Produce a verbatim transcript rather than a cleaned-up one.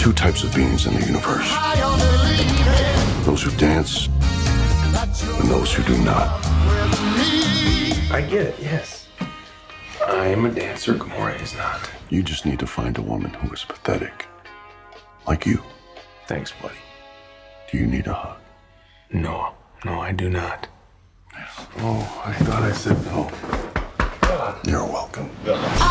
two types of beings in the universe. Those who dance and those who do not. I get it, yes. I am a dancer, Gamora is not. You just need to find a woman who is pathetic. Like you. Thanks, buddy. Do you need a hug? No, no, I do not. Oh, I thought I said no. You're welcome.